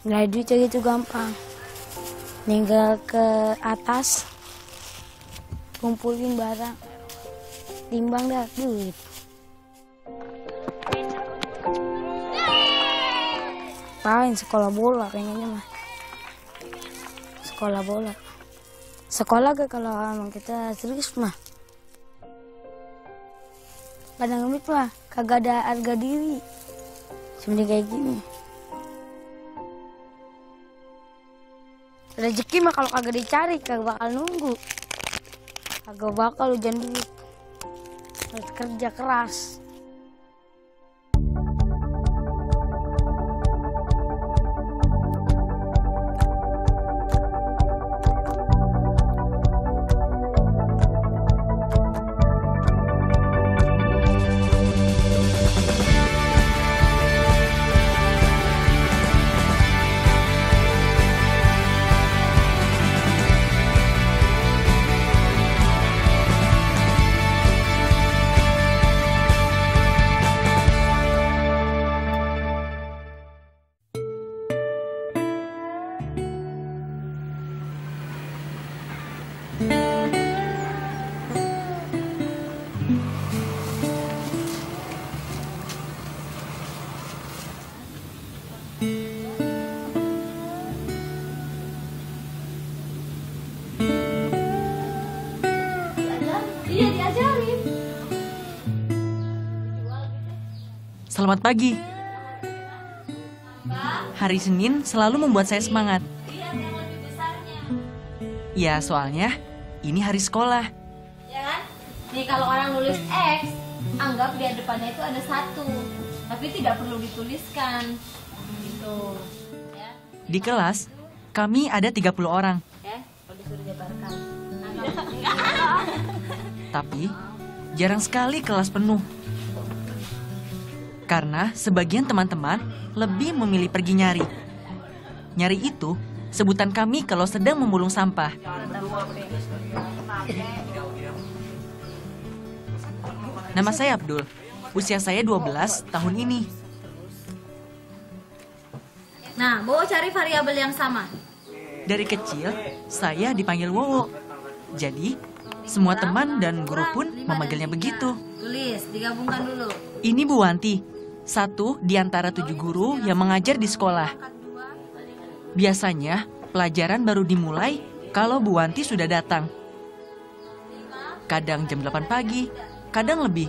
Nilai duit gitu gampang. Tinggal ke atas, kumpulin barang, timbang dah duit. Paling sekolah bola pengennya mah. Sekolah bola. Sekolah ke kalau emang kita serius mah. Kadang ngemit mah kagak ada harga diri. Seperti kayak gini. Rezeki mah kalau kagak dicari kagak bakal nunggu. Kagak bakal hujan duit. Harus kerja keras. Selamat pagi. Hari Senin selalu membuat saya semangat. Ya, soalnya ini hari sekolah. Ya kan? Nih kalau orang nulis X, anggap di depannya itu ada 1. Tapi tidak perlu dituliskan. Gitu. Ya. Di kelas, kami ada 30 orang. Ya, kalau disuruh jabarkan. Tapi, jarang sekali kelas penuh. Karena sebagian teman-teman lebih memilih pergi nyari. Nyari itu sebutan kami kalau sedang memulung sampah. Nama saya Abdul. Usia saya 12 tahun ini. Nah, Bowo cari variabel yang sama. Dari kecil, saya dipanggil Wowo. Jadi, semua teman dan guru pun memanggilnya begitu. Tulis, digabungkan dulu. Ini Bu Wanti, satu di antara 7 guru yang mengajar di sekolah. Biasanya, pelajaran baru dimulai kalau Bu Wanti sudah datang. Kadang jam 8 pagi, kadang lebih.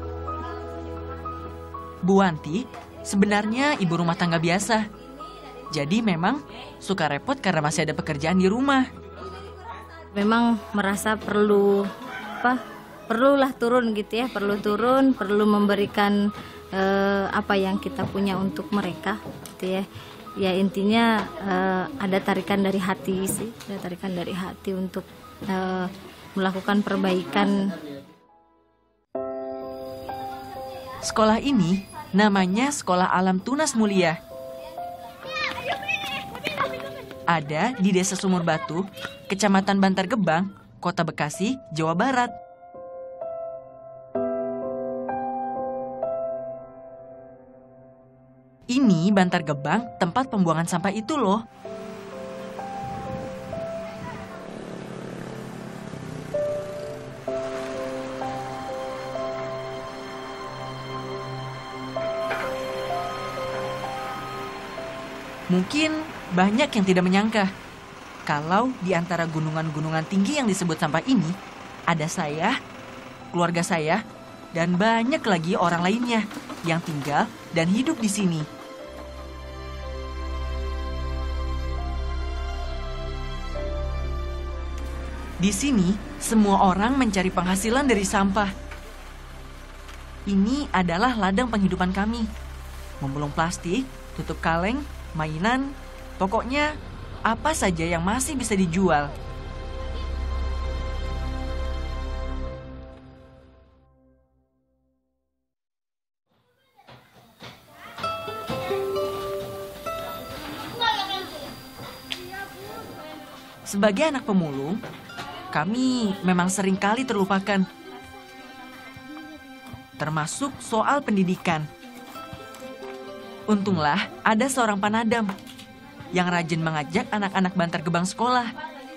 Bu Wanti sebenarnya ibu rumah tangga biasa. Jadi memang suka repot karena masih ada pekerjaan di rumah. Memang merasa perlulah turun gitu ya, perlu turun, perlu memberikan apa yang kita punya untuk mereka gitu ya. Ya intinya ada tarikan dari hati sih, ada tarikan dari hati untuk melakukan perbaikan. Sekolah ini namanya Sekolah Alam Tunas Mulia. Ada di Desa Sumur Batu, Kecamatan Bantar Gebang, Kota Bekasi, Jawa Barat. Ini Bantar Gebang, tempat pembuangan sampah itu loh. Mungkin banyak yang tidak menyangka kalau di antara gunungan-gunungan tinggi yang disebut sampah ini ada saya, keluarga saya, dan banyak lagi orang lainnya yang tinggal dan hidup di sini. Di sini, semua orang mencari penghasilan dari sampah. Ini adalah ladang penghidupan kami. Memulung plastik, tutup kaleng, mainan, pokoknya apa saja yang masih bisa dijual. Sebagai anak pemulung, kami memang seringkali terlupakan. Termasuk soal pendidikan. Untunglah ada seorang panadam. yang rajin mengajak anak-anak Bantar Gebang sekolah.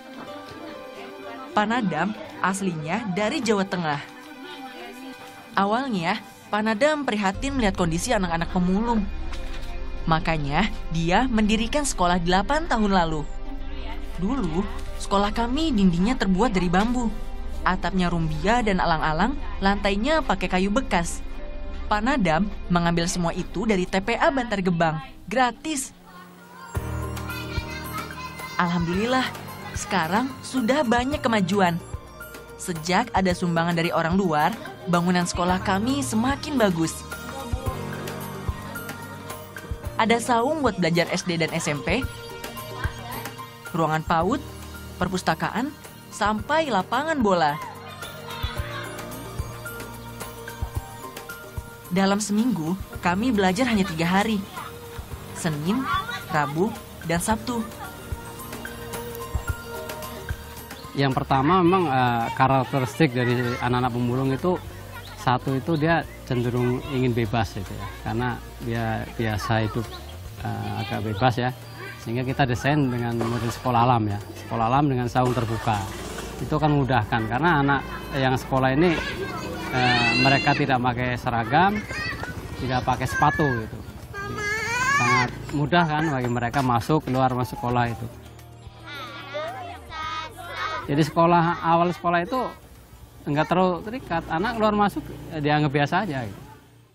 Pak Nadam aslinya dari Jawa Tengah. Awalnya, Pak Nadam prihatin melihat kondisi anak-anak pemulung. Makanya, dia mendirikan sekolah 8 tahun lalu. Dulu, sekolah kami dindingnya terbuat dari bambu. Atapnya rumbia dan alang-alang, lantainya pakai kayu bekas. Pak Nadam mengambil semua itu dari TPA Bantar Gebang, gratis. Alhamdulillah, sekarang sudah banyak kemajuan. Sejak ada sumbangan dari orang luar, bangunan sekolah kami semakin bagus. Ada saung buat belajar SD dan SMP, ruangan PAUD, perpustakaan, sampai lapangan bola. Dalam seminggu, kami belajar hanya 3 hari. Senin, Rabu, dan Sabtu. Yang pertama memang karakteristik dari anak-anak pemulung itu, satu itu dia cenderung ingin bebas gitu ya, karena dia biasa hidup agak bebas ya, sehingga kita desain dengan model sekolah alam ya, sekolah alam dengan saung terbuka. Itu kan memudahkan karena anak yang sekolah ini mereka tidak pakai seragam, tidak pakai sepatu gitu. Sangat mudah kan bagi mereka masuk keluar masuk sekolah itu. Jadi awal sekolah itu enggak terlalu terikat, anak keluar masuk dianggap biasa aja gitu.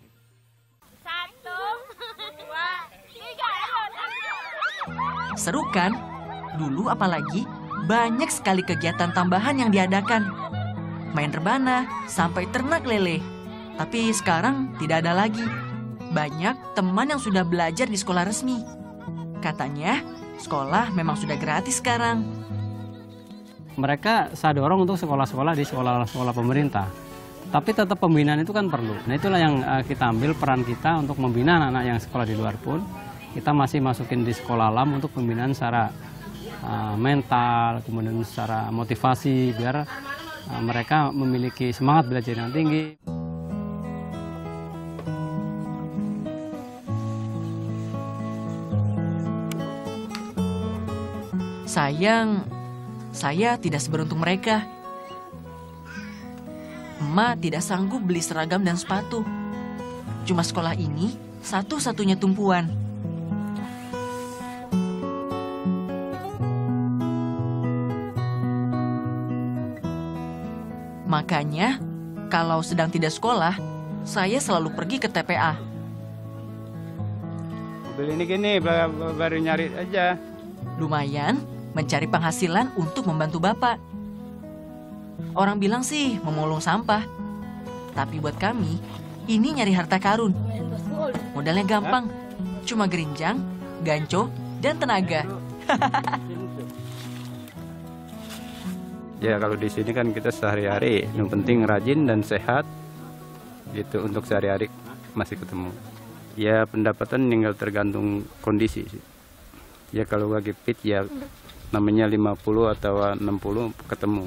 1, 2, 3. Seru kan? Dulu apalagi banyak sekali kegiatan tambahan yang diadakan. Main rebana sampai ternak lele. Tapi sekarang tidak ada lagi. Banyak teman yang sudah belajar di sekolah resmi. Katanya sekolah memang sudah gratis sekarang. Mereka saya dorong untuk sekolah-sekolah di sekolah-sekolah pemerintah. Tapi tetap pembinaan itu kan perlu. Nah itulah yang kita ambil peran kita untuk membina anak-anak yang sekolah di luar pun. Kita masih masukin di sekolah alam untuk pembinaan secara mental, kemudian secara motivasi, biar mereka memiliki semangat belajar yang tinggi. Sayang, saya tidak seberuntung mereka. Emak tidak sanggup beli seragam dan sepatu. Cuma sekolah ini satu-satunya tumpuan. Makanya, kalau sedang tidak sekolah, saya selalu pergi ke TPA. Mobil ini gini, baru nyari aja. Lumayan mencari penghasilan untuk membantu bapak. Orang bilang sih memulung sampah. Tapi buat kami, ini nyari harta karun. Modalnya gampang, cuma gerinjang, ganco, dan tenaga. Ya kalau di sini kan kita sehari-hari, yang penting rajin dan sehat, gitu untuk sehari-hari masih ketemu. Ya pendapatan tinggal tergantung kondisi sih. Ya kalau lagi fit ya namanya 50 atau 60 ketemu.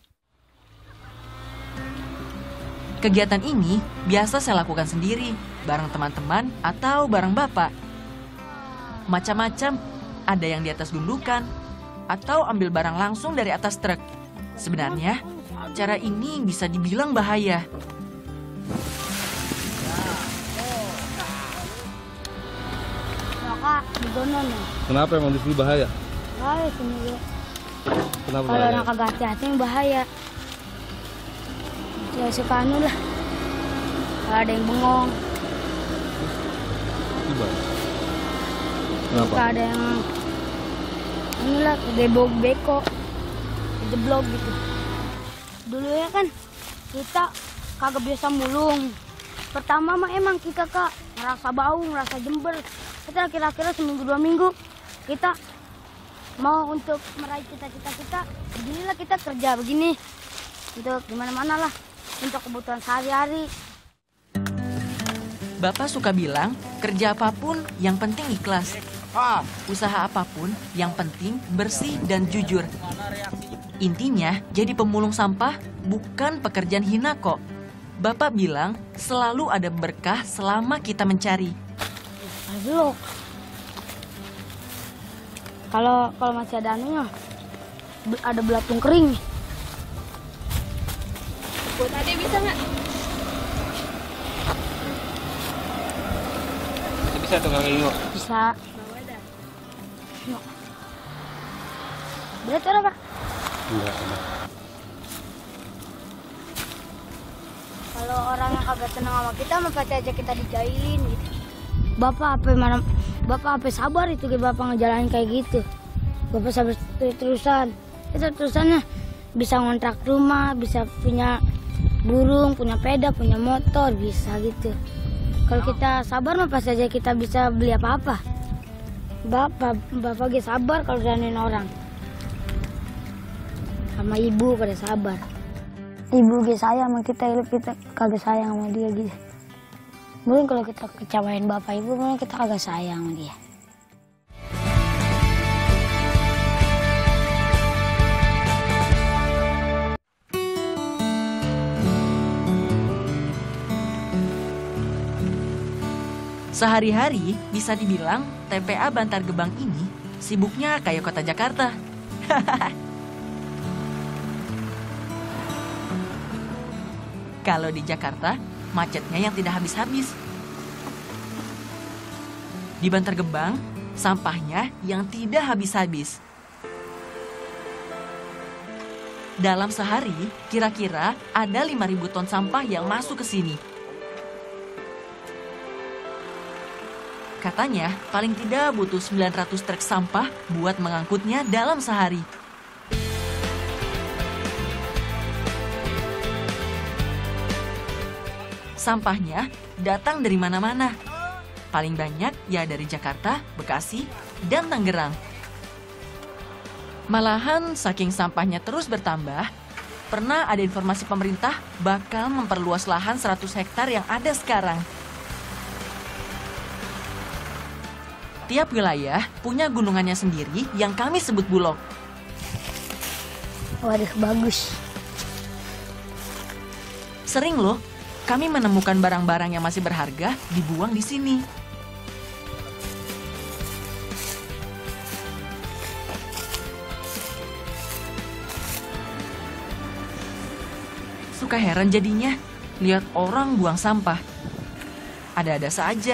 Kegiatan ini biasa saya lakukan sendiri, bareng teman-teman atau bareng bapak. Macam-macam, ada yang di atas gundukan, atau ambil barang langsung dari atas truk. Sebenarnya, cara ini bisa dibilang bahaya. Kak, di donon ya. Kenapa emang di sini bahaya? Bahaya sini ya. Kenapa Kalau bahaya? orang kagak hati-hati bahaya. Ya suka anu lah. Kalau ada yang bengong, Gimana? Kenapa? suka ada yang inilah kegebok beko, jeblok gitu. Dulu ya kan kita kagak biasa mulung. Pertama mah emang kita kak ngerasa bau, ngerasa jember. Kita kira-kira seminggu 2 minggu kita mau untuk meraih cita-cita kita. Beginilah kita kerja begini untuk gimana-mana lah untuk kebutuhan sehari-hari. Bapak suka bilang, kerja apapun yang penting ikhlas. Usaha apapun yang penting bersih dan jujur. Intinya, jadi pemulung sampah bukan pekerjaan hina kok. Bapak bilang selalu ada berkah selama kita mencari. Belum. Kalau masih ada anunya, ada belatung kering. Buat adek bisa nggak? Bisa tuh Kang Ingo. Bisa. Yuk. Berat ada Pak? Enggak ada. Kalau orang yang kagak senang sama kita, mah pasti aja kita dijailin gitu. Bapak apa sabar itu Bapak ngejalanin kayak gitu. Bapak sabar terusan. Itu terusannya bisa ngontrak rumah, bisa punya burung, punya sepeda, punya motor, bisa gitu. Kalau kita sabar mah pasti aja kita bisa beli apa-apa. Bapak ge sabar kalau jalanin orang. Sama ibu pada sabar. Ibu ge sayang sama kita kagak sayang sama dia gitu. Mungkin kalau kita kecewain bapak ibu, mungkin kita kagak sayang sama dia. Sehari-hari bisa dibilang TPA Bantar Gebang ini sibuknya kayak kota Jakarta. Kalau di Jakarta, macetnya yang tidak habis-habis. Di Bantar Gebang, sampahnya yang tidak habis-habis. Dalam sehari, kira-kira ada 5.000 ton sampah yang masuk ke sini. Katanya, paling tidak butuh 900 truk sampah buat mengangkutnya dalam sehari. Sampahnya datang dari mana-mana. Paling banyak ya dari Jakarta, Bekasi, dan Tangerang. Malahan saking sampahnya terus bertambah, pernah ada informasi pemerintah bakal memperluas lahan 100 hektar yang ada sekarang. Tiap wilayah punya gunungannya sendiri yang kami sebut Bulog. Waduh, bagus. Sering loh, kami menemukan barang-barang yang masih berharga dibuang di sini. Suka heran jadinya, lihat orang buang sampah. Ada-ada saja.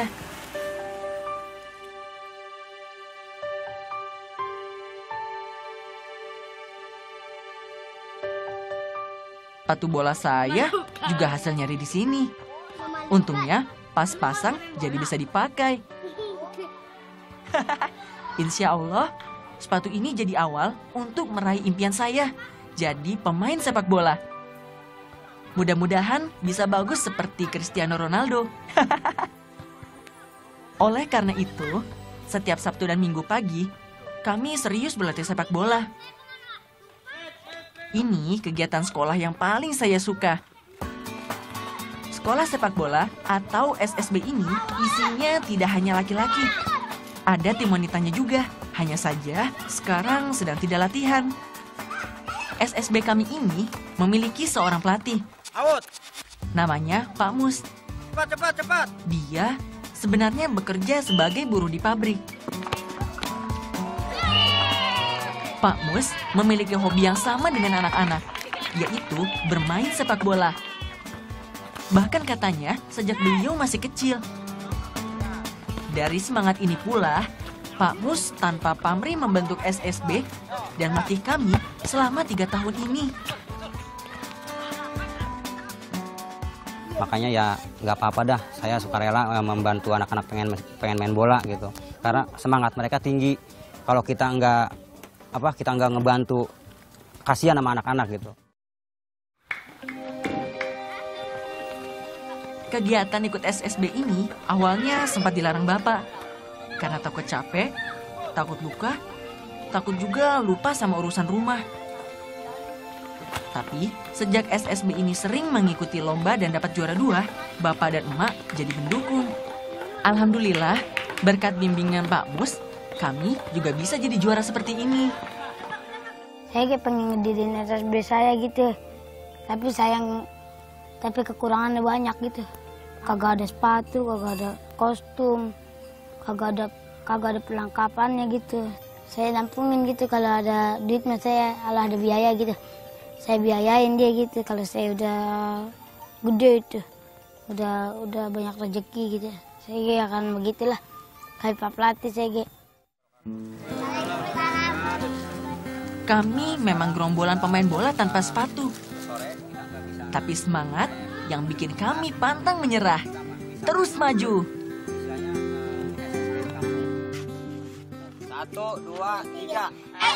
Sepatu bola saya juga hasil nyari di sini. Untungnya pas pasang jadi bisa dipakai. Insya Allah, sepatu ini jadi awal untuk meraih impian saya, jadi pemain sepak bola. Mudah-mudahan bisa bagus seperti Cristiano Ronaldo. Oleh karena itu, setiap Sabtu dan Minggu pagi, kami serius berlatih sepak bola. Ini kegiatan sekolah yang paling saya suka. Sekolah sepak bola atau SSB ini isinya tidak hanya laki-laki. Ada tim wanitanya juga, hanya saja sekarang sedang tidak latihan. SSB kami ini memiliki seorang pelatih. Namanya Pak Mus. Cepat. Dia sebenarnya bekerja sebagai buruh di pabrik. Pak Mus memiliki hobi yang sama dengan anak-anak, yaitu bermain sepak bola. Bahkan katanya sejak beliau masih kecil. Dari semangat ini pula, Pak Mus tanpa pamrih membentuk SSB dan melatih kami selama 3 tahun ini. Makanya ya nggak apa-apa dah, saya sukarela membantu anak-anak pengen main bola gitu. Karena semangat mereka tinggi. Kalau kita nggak ngebantu, kasihan sama anak-anak gitu. Kegiatan ikut SSB ini awalnya sempat dilarang Bapak. Karena takut capek, takut luka, takut juga lupa sama urusan rumah. Tapi sejak SSB ini sering mengikuti lomba dan dapat juara 2, Bapak dan Emak jadi mendukung. Alhamdulillah, berkat bimbingan Pak Mus, kami juga bisa jadi juara seperti ini. Saya kayak pengen ngedirin SSB saya gitu. Tapi kekurangannya banyak gitu. Kagak ada sepatu, kagak ada kostum, kagak ada perlengkapannya gitu. saya nampungin gitu, kalau ada duitnya saya, kalau ada biaya gitu, saya biayain dia gitu. Kalau saya udah gede itu, udah banyak rezeki gitu, saya akan begitulah kayak Pak Pelatih saya. Kami memang gerombolan pemain bola tanpa sepatu. Tapi semangat yang bikin kami pantang menyerah. Terus maju. 1, 2, 3.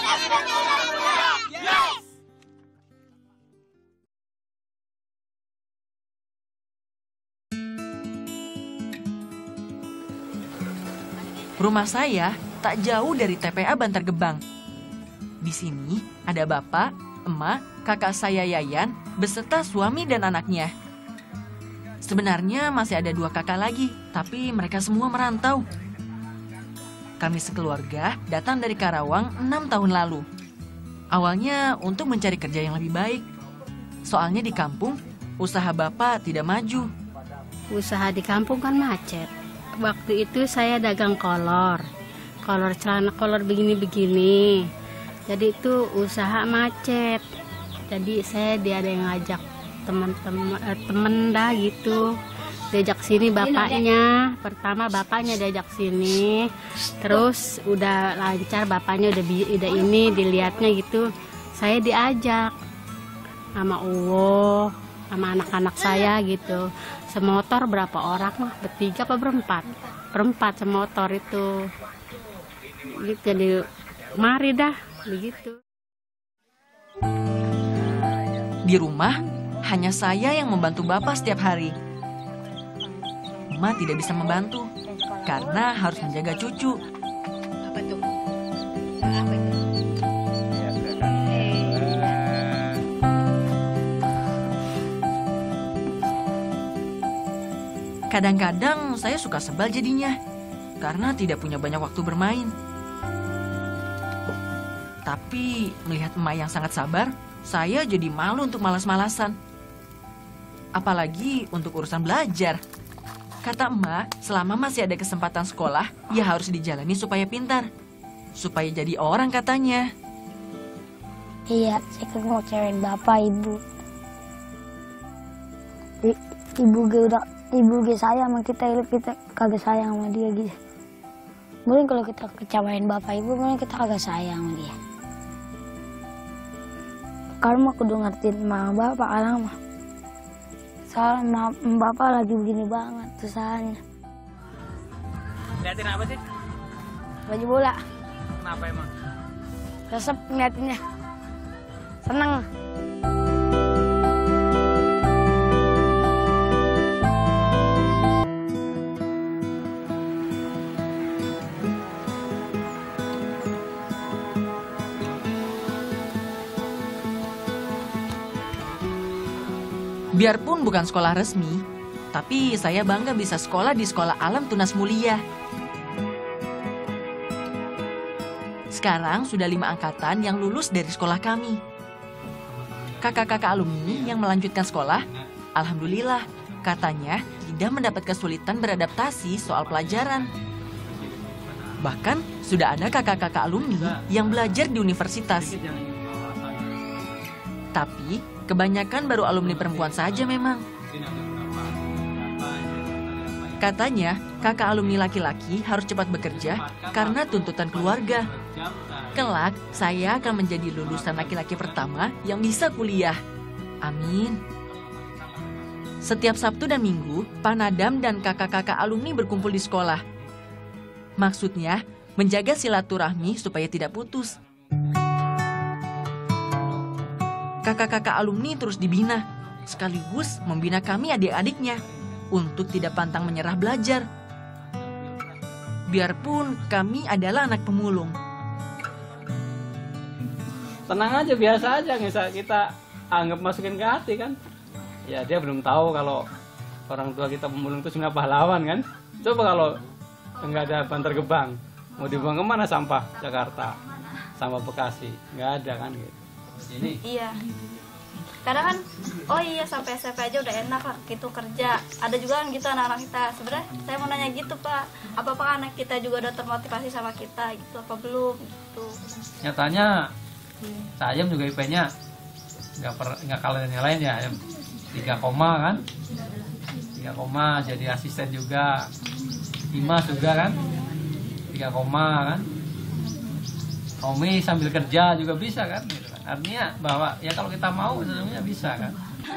Rumah saya tak jauh dari TPA Bantar Gebang. Di sini ada bapak, emak, kakak saya Yayan, beserta suami dan anaknya. Sebenarnya masih ada 2 kakak lagi, tapi mereka semua merantau. Kami sekeluarga datang dari Karawang 6 tahun lalu. Awalnya untuk mencari kerja yang lebih baik. Soalnya di kampung, usaha bapak tidak maju. Usaha di kampung kan macet. Waktu itu saya dagang kolor celana kolor begini-begini. Jadi itu usaha macet. Jadi dia ada yang ngajak temen dah gitu. Diajak sini bapaknya. Pertama bapaknya diajak sini. Terus udah lancar, bapaknya udah ini dilihatnya gitu. Saya diajak sama Uwo, sama anak-anak saya gitu. Semotor berapa orang mah? Bertiga apa berempat? Berempat semotor itu. Gitu, jadi mari dah begitu. Di rumah, hanya saya yang membantu bapak setiap hari. Emak tidak bisa membantu karena harus menjaga cucu. Apa tuh? Apa itu? Kadang-kadang saya suka sebal jadinya karena tidak punya banyak waktu bermain. Tapi melihat emak yang sangat sabar, saya jadi malu untuk malas-malasan. Apalagi untuk urusan belajar. Kata emak, selama masih ada kesempatan sekolah, ya harus dijalani supaya pintar. Supaya jadi orang katanya. Iya, saya kan mau cerain bapak, ibu. Ibu ge sayang sama kita kagak sayang sama dia gitu. Mungkin kalau kita kecewain bapak ibu, mungkin kita kagak sayang sama dia. Kalau mah kudu ngertiin sama bapak alang mah. Soalnya bapak lagi begini banget usahanya. Liatin apa sih? Baju bola. Kenapa emang? Resep ngeliatinnya. Seneng. Biarpun bukan sekolah resmi, tapi saya bangga bisa sekolah di Sekolah Alam Tunas Mulia. Sekarang sudah 5 angkatan yang lulus dari sekolah kami. Kakak-kakak alumni yang melanjutkan sekolah, alhamdulillah, katanya tidak mendapat kesulitan beradaptasi soal pelajaran. Bahkan sudah ada kakak-kakak alumni yang belajar di universitas. Tapi kebanyakan baru alumni perempuan saja memang. Katanya, kakak alumni laki-laki harus cepat bekerja karena tuntutan keluarga. Kelak, saya akan menjadi lulusan laki-laki pertama yang bisa kuliah. Amin. Setiap Sabtu dan Minggu, Pak Nadam dan kakak-kakak alumni berkumpul di sekolah. Maksudnya, menjaga silaturahmi supaya tidak putus. Kakak-kakak alumni terus dibina, sekaligus membina kami adik-adiknya untuk tidak pantang menyerah belajar. Biarpun kami adalah anak pemulung. Tenang aja, biasa aja, misal kita anggap masukin ke hati kan. Ya dia belum tahu kalau orang tua kita pemulung itu sebenarnya pahlawan kan. Coba kalau nggak ada Bantar Gebang, mau dibuang kemana sampah Jakarta, sampah Bekasi, nggak ada kan gitu. Ini. Iya. Kadang kan, oh iya sampai SMP aja udah enak lah gitu kerja. Ada juga kan gitu anak-anak kita. Sebenarnya saya mau nanya gitu Pak, apakah anak kita juga udah termotivasi sama kita gitu apa belum gitu. Nyatanya Sayem juga IP-nya nggak kalah dengan yang lain ya, 3 koma kan, 3 koma jadi asisten juga, Imas juga kan 3 koma kan, Omi sambil kerja juga bisa kan, gitu kan. Artinya bahwa ya kalau kita mau sebenarnya bisa kan.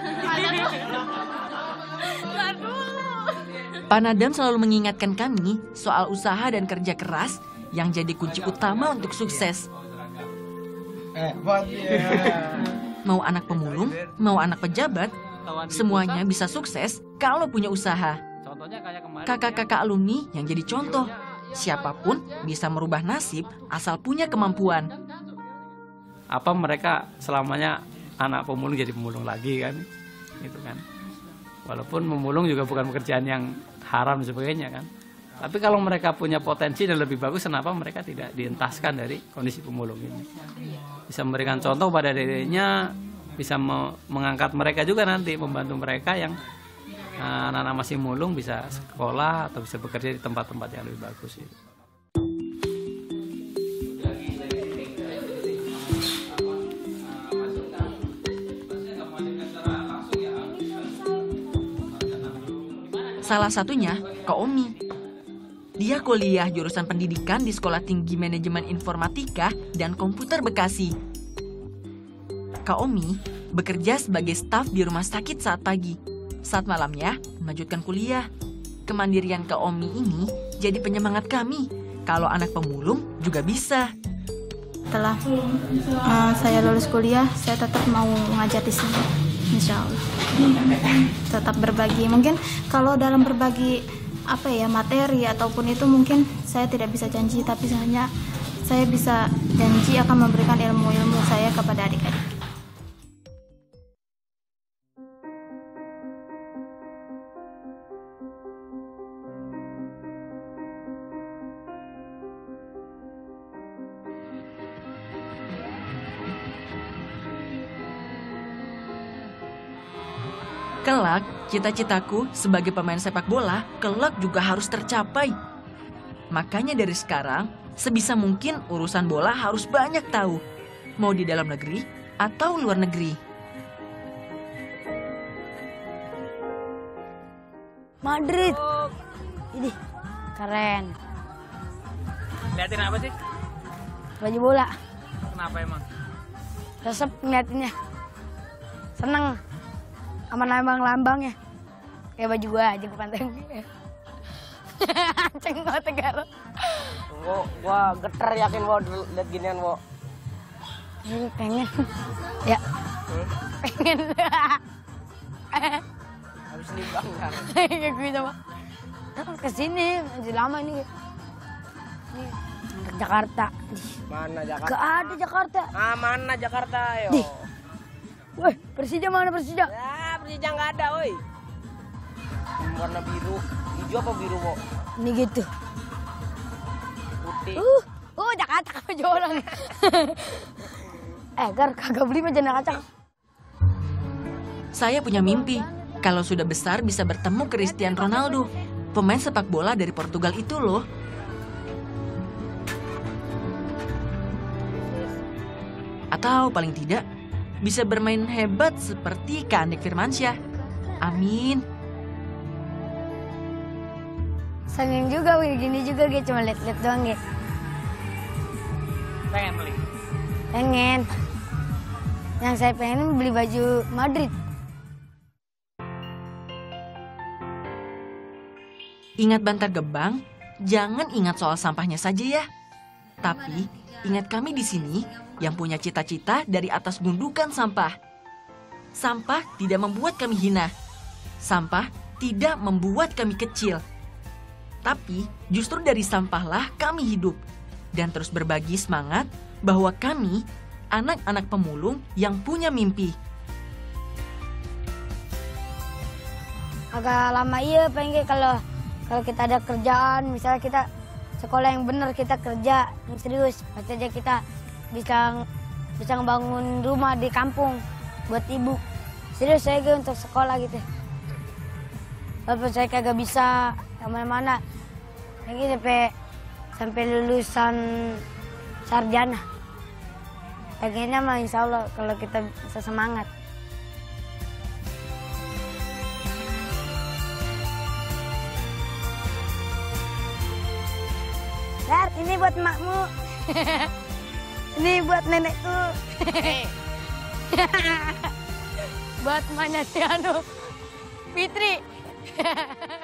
Pak Nadam selalu mengingatkan kami soal usaha dan kerja keras yang jadi kunci utama untuk sukses. Mau anak pemulung, mau anak pejabat, semuanya bisa sukses kalau punya usaha. Kakak-kakak alumni yang jadi contoh, siapapun bisa merubah nasib asal punya kemampuan. Apa mereka selamanya anak pemulung jadi pemulung lagi kan, gitu kan. Walaupun memulung juga bukan pekerjaan yang haram dan sebagainya kan. Tapi kalau mereka punya potensi dan lebih bagus, kenapa mereka tidak dientaskan dari kondisi pemulung ini? Bisa memberikan contoh pada dirinya, bisa mengangkat mereka juga nanti, membantu mereka yang anak-anak masih mulung bisa sekolah atau bisa bekerja di tempat-tempat yang lebih bagus. Salah satunya Kak Omi. Dia kuliah jurusan pendidikan di Sekolah Tinggi Manajemen Informatika dan Komputer Bekasi. Kak Omi bekerja sebagai staf di rumah sakit saat pagi. Saat malamnya melanjutkan kuliah. Kemandirian Kak Omi ini jadi penyemangat kami. Kalau anak pemulung juga bisa. Setelah saya lulus kuliah, saya tetap mau mengajar di sini, insya Allah. Tetap berbagi. Mungkin kalau dalam berbagi materi ataupun itu mungkin saya tidak bisa janji, tapi hanya saya bisa janji akan memberikan ilmu-ilmu saya kepada adik-adik. Kelak, cita-citaku sebagai pemain sepak bola, kelak juga harus tercapai. Makanya dari sekarang, sebisa mungkin urusan bola harus banyak tahu. Mau di dalam negeri atau luar negeri. Madrid. Ini keren. Liatin apa sih? Baju bola. Kenapa emang? Resep ngeliatinnya. Seneng. Sama lambang-lambangnya. Kayak baju gua aja, gua panteng. Cengkok tegar. Wah, geter yakin wo lihat ginian wo. Pengen. Ya. Pengen. Habis nimbang kan. Kayak gue sama. Kesini, masih lama ini. Ini Jakarta. Mana Jakarta? Gak ada Jakarta. Ah, mana Jakarta yo? Woi, Persija mana Persija? Ya, Persija nggak ada, woi. Warna biru, hijau apa biru, wo? Ini gitu. Putih. Jakarta kamu jualan. Gar kagak beli mah jangan kacang. Saya punya mimpi, kalau sudah besar bisa bertemu Cristiano Ronaldo, pemain sepak bola dari Portugal itu loh. Atau paling tidak, bisa bermain hebat seperti Kak Andek Firmansyah. Amin. Sanging juga, gini juga gitu, cuma lihat-lihat doang gitu. Pengen beli? Pengen. Yang saya pengen beli baju Madrid. Ingat Bantar Gebang, jangan ingat soal sampahnya saja ya. Tapi ingat kami di sini yang punya cita-cita dari atas gundukan sampah. Sampah tidak membuat kami hina. Sampah tidak membuat kami kecil. Tapi justru dari sampahlah kami hidup. Dan terus berbagi semangat bahwa kami anak-anak pemulung yang punya mimpi. Agak lama iya pengen kalau kita ada kerjaan, misalnya kita sekolah yang benar, kita kerja yang serius, pasti aja kita bisa ngebangun rumah di kampung buat ibu. Serius saya untuk sekolah gitu. Walaupun saya kagak bisa kemana-mana. Lagi sampai lulusan sarjana. Pengennya mah insya Allah kalau kita bisa semangat. Dar, ini buat emakmu. Ini buat nenekku. Buat emaknya si Fitri.